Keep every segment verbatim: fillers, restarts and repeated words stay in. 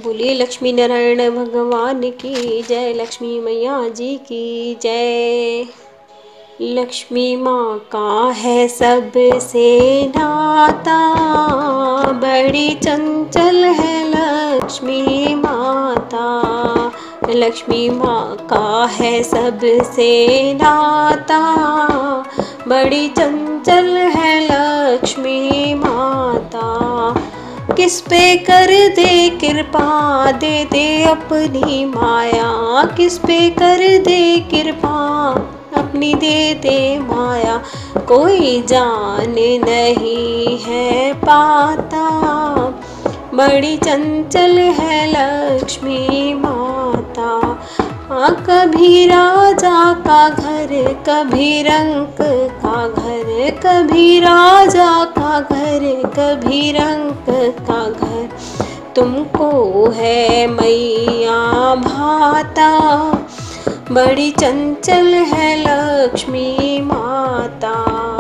बोलिए लक्ष्मी नारायण भगवान की जय, लक्ष्मी मैया जी की जय। लक्ष्मी माँ का है सबसे नाता, बड़ी चंचल है लक्ष्मी माता। लक्ष्मी माँ का है सबसे नाता, बड़ी चंचल है लक्ष्मी माता। किस पे कर दे कृपा, दे दे अपनी माया। किस पे कर दे कृपा, अपनी दे दे माया। कोई जान नहीं है पाता, बड़ी चंचल है लक्ष्मी माता। हाँ, कभी राजा का घर, कभी रंक का घर, कभी राजा का घर, कभी रंक का घर। तुमको है मैया भाता, बड़ी चंचल है लक्ष्मी माता।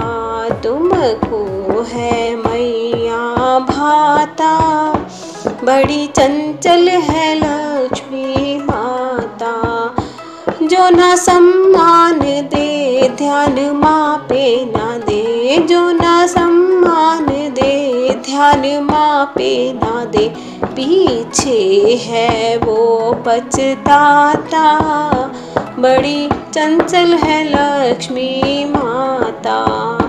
तुमको है मैया भाता, बड़ी चंचल है लक्ष्मी माता। जो ना सम्मान दे, ध्यान माँ पे ना दे। जो ना सम्मान दे, ध्यान माँ पे ना दे। पीछे है वो पछताता, बड़ी चंचल है लक्ष्मी माता।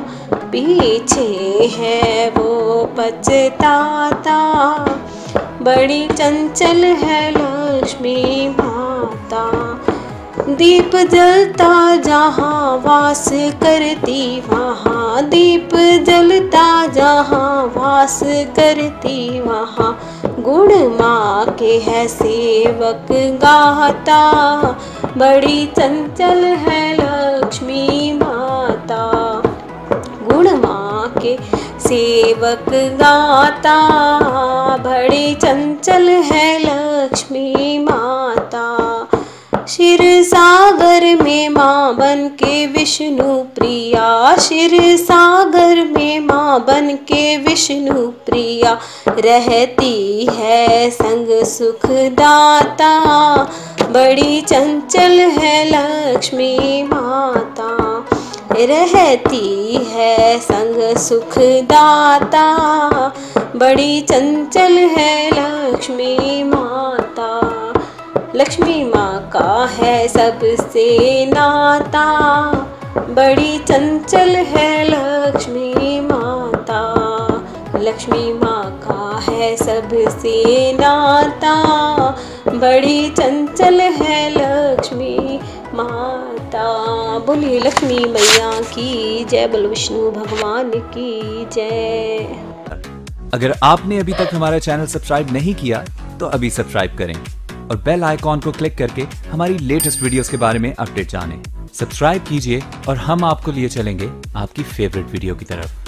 पीछे है वो पछताता, बड़ी चंचल है लक्ष्मी माता। दीप जलता जहाँ वास करती वहाँ, दीप जलता जहाँ वास करती वहाँ। गुण माँ के है सेवक गाता, बड़ी चंचल है लक्ष्मी माता। गुण माँ के सेवक गाता, बड़ी चंचल है लक्ष्मी माता। क्षीर सागर में माँ बन के विष्णु प्रिया, क्षीर सागर में माँ बन के विष्णु प्रिया। रहती है संग सुख दाता, बड़ी चंचल है लक्ष्मी माता। रहती है संग सुख दाता, बड़ी चंचल है लक्ष्मी माता। लक्ष्मी माँ का है सबसे नाता, बड़ी चंचल है लक्ष्मी माता। लक्ष्मी माँ का है सबसे नाता, बड़ी चंचल है लक्ष्मी माता। बोलिए लक्ष्मी मैया की जय, बोल विष्णु भगवान की जय। अगर आपने अभी तक हमारा चैनल सब्सक्राइब नहीं किया तो अभी सब्सक्राइब करें और बेल आइकॉन को क्लिक करके हमारी लेटेस्ट वीडियोस के बारे में अपडेट जानें। सब्सक्राइब कीजिए और हम आपको लिए चलेंगे आपकी फेवरेट वीडियो की तरफ।